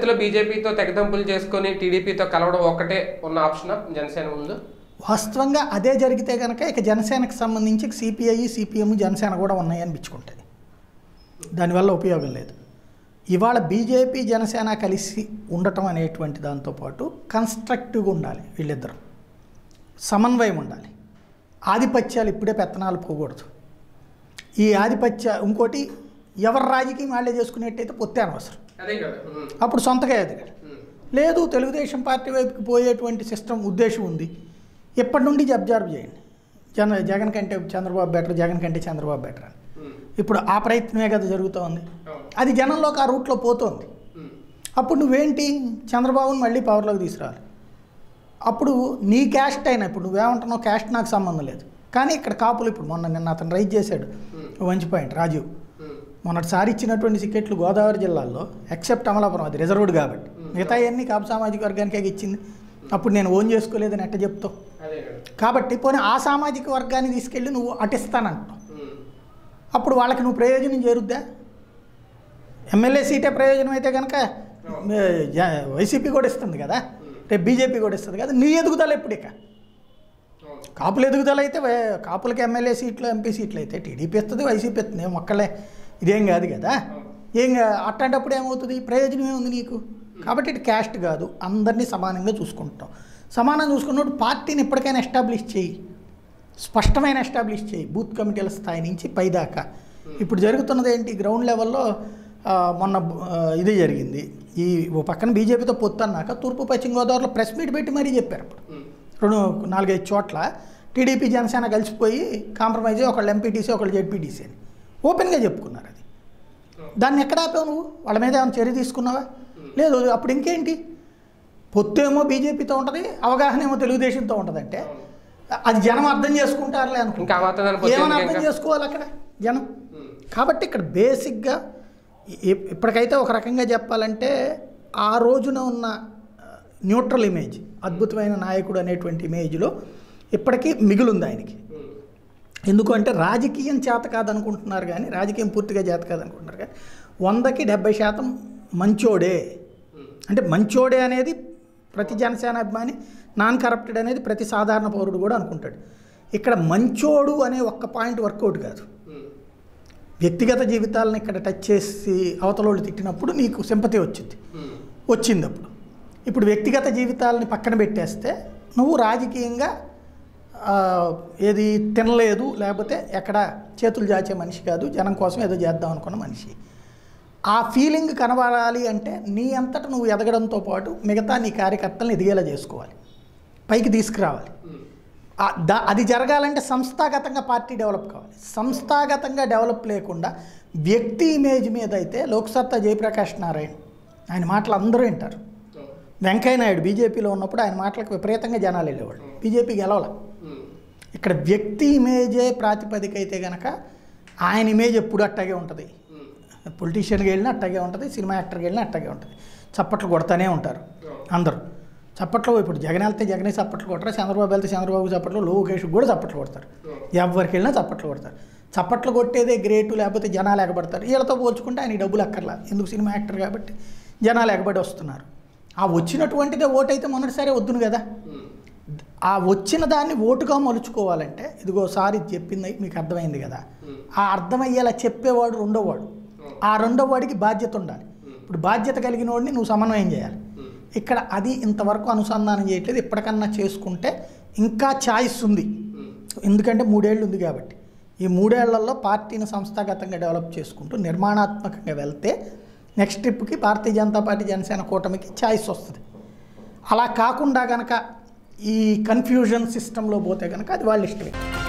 పరిస్థితుల్లో బీజేపీతో తెగదంపులు చేసుకొని టీడీపీతో కలవడం ఒక్కటే ఉన్న ఆప్షన్ జనసేన ముందు? వాస్తవంగా అదే జరిగితే కనుక ఇక జనసేనకు సంబంధించి సిపిఐ సిపిఎం జనసేన కూడా ఉన్నాయని పిచ్చుకుంటుంది. దానివల్ల ఉపయోగం లేదు. ఇవాళ బీజేపీ జనసేన కలిసి ఉండటం అనేటువంటి దాంతోపాటు కన్స్ట్రక్టివ్గా ఉండాలి, వీళ్ళిద్దరూ సమన్వయం ఉండాలి. ఆధిపత్యాలు ఇప్పుడే పెత్తనాలు పోకూడదు. ఈ ఇంకోటి ఎవరు రాజకీయం వాళ్ళే చేసుకునేట్టయితే పొత్తే అనవసరం, అప్పుడు సొంతగా ఎదగాలి. లేదు తెలుగుదేశం పార్టీ వైపుకి పోయేటువంటి సిస్టమ్ ఉద్దేశం ఉంది, ఇప్పటి నుండి అబ్జర్వ్ చేయండి. జగన్ కంటే చంద్రబాబు బెటర్, జగన్ కంటే చంద్రబాబు బెటర్ అని ఇప్పుడు ఆ ప్రయత్నమే కదా జరుగుతూ ఉంది. అది జనంలోకి ఆ రూట్లో పోతుంది. అప్పుడు నువ్వేంటి చంద్రబాబుని మళ్ళీ పవర్లోకి తీసుకురావాలి. అప్పుడు నీ క్యాస్ట్ అయినా, ఇప్పుడు నువ్వేమంటున్నావు క్యాస్ట్ నాకు సంబంధం లేదు, కానీ ఇక్కడ కాపులు ఇప్పుడు నిన్న అతను రైజ్ చేశాడు మంచి పాయింట్ రాజీవ్. మొన్నటిసారి ఇచ్చినటువంటి టికెట్లు గోదావరి జిల్లాల్లో ఎక్సెప్ట్ అమలాపురం, అది రిజర్వ్డ్ కాబట్టి మిగతా అన్నీ కాపు సామాజిక వర్గానికే ఇచ్చింది. అప్పుడు నేను ఓన్ చేసుకోలేదని ఎట్ట చెప్తావు? కాబట్టి పోనీ ఆ సామాజిక వర్గాన్ని తీసుకెళ్ళి నువ్వు అటిస్తానంటావు, అప్పుడు వాళ్ళకి నువ్వు ప్రయోజనం చేరుద్దా? ఎమ్మెల్యే సీటే ప్రయోజనం అయితే కనుక వైసీపీ కూడా ఇస్తుంది కదా, రేపు బీజేపీ కూడా ఇస్తుంది కదా. నీ ఎదుగుదల ఎప్పుడు ఇక కాపులు ఎదుగుదల అయితే కాపులకి ఎమ్మెల్యే సీట్లు ఎంపీ సీట్లు అయితే టీడీపీ ఇస్తుంది, వైసీపీ ఇస్తుంది, మొక్కలే ఇదేం కాదు కదా. అట్లాంటప్పుడు ఏమవుతుంది? ప్రయోజనం ఏముంది నీకు? కాబట్టి ఇటు క్యాస్ట్ కాదు, అందరినీ సమానంగా చూసుకుంటాం. సమానంగా చూసుకున్నప్పుడు పార్టీని ఎప్పటికైనా ఎస్టాబ్లిష్ చేయి, స్పష్టమైన ఎస్టాబ్లిష్ చేయి, బూత్ కమిటీల స్థాయి నుంచి పైదాకా. ఇప్పుడు జరుగుతున్నది ఏంటి? గ్రౌండ్ లెవెల్లో మొన్న ఇది జరిగింది. ఈ పక్కన బీజేపీతో పొత్తు అన్నాక తూర్పు పశ్చిమ గోదావరిలో ప్రెస్ మీట్ పెట్టి మరీ చెప్పారు. అప్పుడు 4-5 చోట్ల టీడీపీ జనసేన కలిసిపోయి కాంప్రమైజ్ అయ్యి ఒకళ్ళు ఎంపీటీసీ ఒకళ్ళు జెడ్పీటీసీ అని ఓపెన్గా చెప్పుకున్నారు. అది దాన్ని ఎక్కడ ఆపావు నువ్వు? వాళ్ళ మీద ఏమైనా చర్య తీసుకున్నావా? లేదు. అప్పుడు ఇంకేంటి? పొత్తు ఏమో బీజేపీతో ఉంటుంది, అవగాహన ఏమో తెలుగుదేశంతో ఉంటుందంటే అది జనం అర్థం చేసుకుంటారులే అనుకుంటా. ఏమైనా అర్థం చేసుకోవాలి అక్కడ జనం. కాబట్టి ఇక్కడ బేసిక్గా ఇప్పటికైతే ఒక రకంగా చెప్పాలంటే ఆ రోజున ఉన్న న్యూట్రల్ ఇమేజ్, అద్భుతమైన నాయకుడు అనేటువంటి ఇమేజ్లో ఇప్పటికీ మిగులుంది ఆయనకి. ఎందుకంటే రాజకీయం చేత కాదనుకుంటున్నారు కానీ, రాజకీయం పూర్తిగా చేత కాదనుకుంటున్నారు కానీ 100కి 70% మంచోడే. అంటే మంచోడే అనేది ప్రతి జనసేన అభిమాని, నాన్ కరప్టెడ్ అనేది ప్రతి సాధారణ పౌరుడు కూడా అనుకుంటాడు. ఇక్కడ మంచోడు అనే ఒక్క పాయింట్ వర్కౌట్ కాదు. వ్యక్తిగత జీవితాలను ఇక్కడ టచ్ చేసి అవతలోళ్ళు తిట్టినప్పుడు నీకు సింపతి వచ్చింది. ఇప్పుడు వ్యక్తిగత జీవితాలని పక్కన పెట్టేస్తే నువ్వు రాజకీయంగా ఏది తినలేదు, లేకపోతే ఎక్కడ చేతులు చాచే మనిషి కాదు, జనం కోసం ఏదో చేద్దాం అనుకున్న మనిషి. ఆ ఫీలింగ్ కనబడాలి అంటే నీ అంతటా నువ్వు ఎదగడంతో పాటు మిగతా నీ కార్యకర్తలను ఎదిగేలా చేసుకోవాలి, పైకి తీసుకురావాలి. అది జరగాలంటే సంస్థాగతంగా పార్టీ డెవలప్ కావాలి. సంస్థాగతంగా డెవలప్ లేకుండా వ్యక్తి ఇమేజ్ మీద అయితే లోక్సత్తా జయప్రకాష్ నారాయణ ఆయన మాటలు అందరూ వింటారు. వెంకయ్య నాయుడు బీజేపీలో ఉన్నప్పుడు ఆయన మాటలకు విపరీతంగా జనాలు వెళ్ళేవాళ్ళు, బీజేపీ గెలవాల. ఇక్కడ వ్యక్తి ఇమేజే ప్రాతిపదిక అయితే కనుక ఆయన ఇమేజ్ ఎప్పుడు అట్టాగే ఉంటుంది. పొలిటీషియన్కి వెళ్ళినా అట్టాగే ఉంటుంది, సినిమా యాక్టర్కి వెళ్ళినా అట్టాగే ఉంటుంది. చప్పట్లు కొడతానే ఉంటారు అందరూ. చప్పట్లు ఇప్పుడు జగన్ వెళ్తే జగనే చప్పట్లు కొడతారు, చంద్రబాబు వెళ్తే చంద్రబాబు చప్పట్లు, లోకేష్ కూడా చప్పట్లు కొడతారు, ఎవరికి వెళ్ళినా చప్పట్లు కొడతారు. చప్పట్లు కొట్టేదే గ్రేటు, లేకపోతే జనాలు ఎగబడతారు. వీళ్ళతో పోల్చుకుంటే ఆయన డబ్బులు అక్కర్లా, ఎందుకు సినిమా యాక్టర్ కాబట్టి జనాలు ఎగబడి వస్తున్నారు. ఆ వచ్చినటువంటిదే ఓటైతే మొన్నటిసారి వద్దును కదా. ఆ వచ్చిన దాన్ని ఓటుగా మలుచుకోవాలంటే ఇదిగోసారి చెప్పింది మీకు అర్థమైంది కదా, ఆ అర్థమయ్యేలా చెప్పేవాడు రెండోవాడు, ఆ రెండోవాడికి బాధ్యత ఉండాలి. ఇప్పుడు బాధ్యత కలిగిన వాడిని నువ్వు సమన్వయం చేయాలి. ఇక్కడ అది ఇంతవరకు అనుసంధానం చేయట్లేదు. ఇప్పటికన్నా చేసుకుంటే ఇంకా ఛాయిస్ ఉంది, ఎందుకంటే 3 ఏళ్ళు ఉంది కాబట్టి. ఈ 3 ఏళ్లలో పార్టీని సంస్థాగతంగా డెవలప్ చేసుకుంటూ నిర్మాణాత్మకంగా వెళ్తే నెక్స్ట్ ట్రిప్కి భారతీయ జనతా పార్టీ జనసేన కూటమికి ఛాయిస్ వస్తుంది. అలా కాకుండా కనుక ఈ కన్ఫ్యూజన్ సిస్టంలో పోతే కనుక అది వాళ్ళ ఇష్టమే.